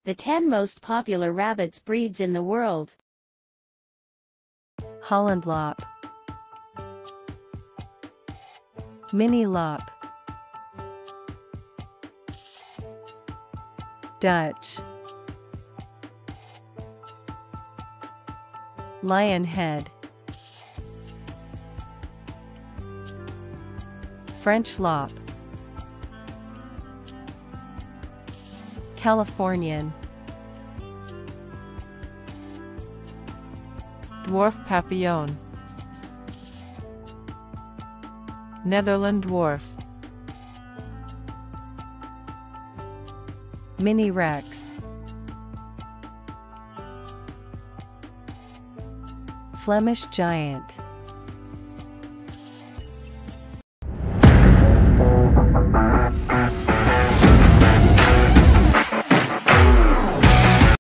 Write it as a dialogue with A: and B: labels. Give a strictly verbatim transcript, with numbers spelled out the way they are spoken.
A: The ten most popular rabbits breeds in the world.
B: Holland Lop, Mini Lop, Dutch, Lionhead, French Lop, Californian, Dwarf Papillon, Netherland Dwarf, Mini Rex, Flemish Giant.